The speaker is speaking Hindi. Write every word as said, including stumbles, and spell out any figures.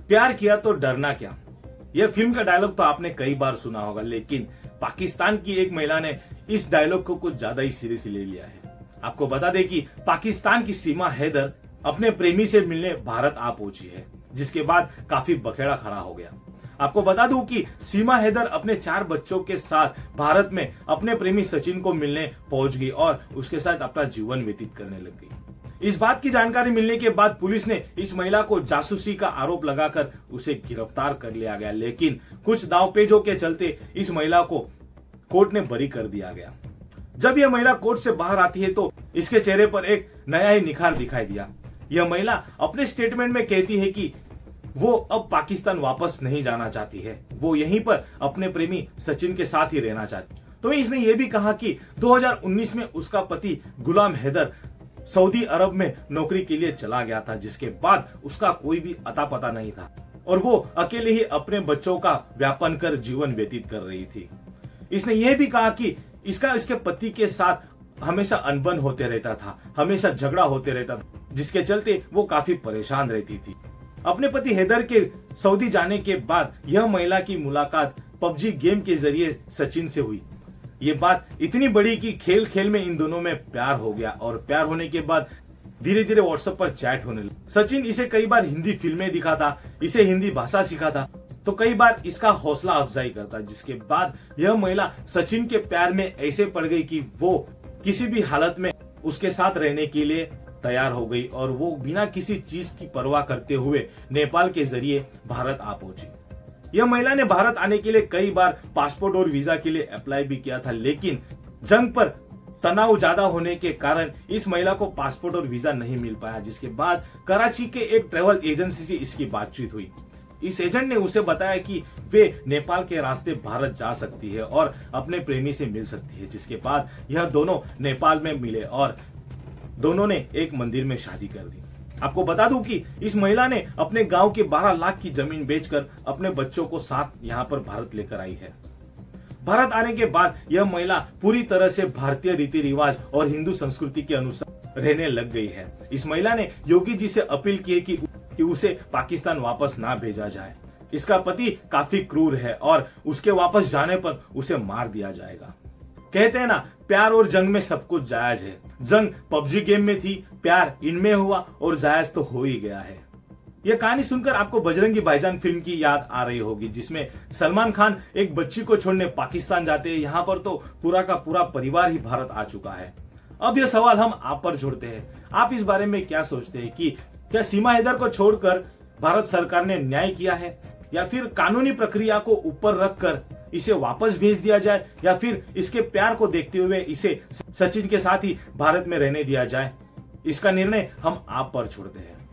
प्यार किया तो डरना क्या। यह फिल्म का डायलॉग तो आपने कई बार सुना होगा, लेकिन पाकिस्तान की एक महिला ने इस डायलॉग को कुछ ज्यादा ही सीरियसली ले लिया है। आपको बता दें कि पाकिस्तान की सीमा हैदर अपने प्रेमी से मिलने भारत आ पहुंची है, जिसके बाद काफी बखेड़ा खड़ा हो गया। आपको बता दूं कि सीमा हैदर अपने चार बच्चों के साथ भारत में अपने प्रेमी सचिन को मिलने पहुंच गई और उसके साथ अपना जीवन व्यतीत करने लग गई। इस बात की जानकारी मिलने के बाद पुलिस ने इस महिला को जासूसी का आरोप लगाकर उसे गिरफ्तार कर लिया गया, लेकिन कुछ दावपेचों के चलते इस महिला को कोर्ट ने बरी कर दिया गया। जब यह महिला कोर्ट से बाहर आती है तो इसके चेहरे पर एक नया ही निखार दिखाई दिया। यह महिला अपने स्टेटमेंट में कहती है कि वो अब पाकिस्तान वापस नहीं जाना चाहती है, वो यहीं पर अपने प्रेमी सचिन के साथ ही रहना चाहती। तो इसने ये भी कहा कि दो हज़ार उन्नीस में उसका पति गुलाम हैदर सऊदी अरब में नौकरी के लिए चला गया था, जिसके बाद उसका कोई भी अता पता नहीं था और वो अकेले ही अपने बच्चों का व्यापन कर जीवन व्यतीत कर रही थी। इसने यह भी कहा कि इसका इसके पति के साथ हमेशा अनबन होते रहता था, हमेशा झगड़ा होते रहता था, जिसके चलते वो काफी परेशान रहती थी। अपने पति हैदर के सऊदी जाने के बाद यह महिला की मुलाकात पबजी गेम के जरिए सचिन से हुई। ये बात इतनी बड़ी कि खेल खेल में इन दोनों में प्यार हो गया और प्यार होने के बाद धीरे धीरे व्हाट्सएप पर चैट होने लगी। सचिन इसे कई बार हिंदी फिल्में दिखाता, इसे हिंदी भाषा सिखाता, तो कई बार इसका हौसला अफजाई करता, जिसके बाद यह महिला सचिन के प्यार में ऐसे पड़ गई कि वो किसी भी हालत में उसके साथ रहने के लिए तैयार हो गई और वो बिना किसी चीज की परवाह करते हुए नेपाल के जरिए भारत आ पहुंची। यह महिला ने भारत आने के लिए कई बार पासपोर्ट और वीजा के लिए अप्लाई भी किया था, लेकिन जंग पर तनाव ज्यादा होने के कारण इस महिला को पासपोर्ट और वीजा नहीं मिल पाया, जिसके बाद कराची के एक ट्रेवल एजेंसी से इसकी बातचीत हुई। इस एजेंट ने उसे बताया कि वे नेपाल के रास्ते भारत जा सकती है और अपने प्रेमी से मिल सकती है, जिसके बाद यह दोनों नेपाल में मिले और दोनों ने एक मंदिर में शादी कर दी। आपको बता दूं कि इस महिला ने अपने गांव के बारह लाख की जमीन बेचकर अपने बच्चों को साथ यहां पर भारत लेकर आई है। भारत आने के बाद यह महिला पूरी तरह से भारतीय रीति रिवाज और हिंदू संस्कृति के अनुसार रहने लग गई है। इस महिला ने योगी जी से अपील की है कि, कि उसे पाकिस्तान वापस ना भेजा जाए। इसका पति काफी क्रूर है और उसके वापस जाने पर उसे मार दिया जाएगा। कहते हैं ना, प्यार और जंग में सब कुछ जायज है। जंग पबजी गेम में थी, प्यार इनमें हुआ और जायज तो हो ही गया है। यह कहानी सुनकर आपको बजरंगी भाईजान फिल्म की याद आ रही होगी, जिसमें सलमान खान एक बच्ची को छोड़ने पाकिस्तान जाते हैं। यहाँ पर तो पूरा का पूरा परिवार ही भारत आ चुका है। अब यह सवाल हम आप पर छोड़ते हैं, आप इस बारे में क्या सोचते हैं कि क्या सीमा हैदर को छोड़कर भारत सरकार ने न्याय किया है, या फिर कानूनी प्रक्रिया को ऊपर रखकर इसे वापस भेज दिया जाए, या फिर इसके प्यार को देखते हुए इसे सचिन के साथ ही भारत में रहने दिया जाए? इसका निर्णय हम आप पर छोड़ते हैं।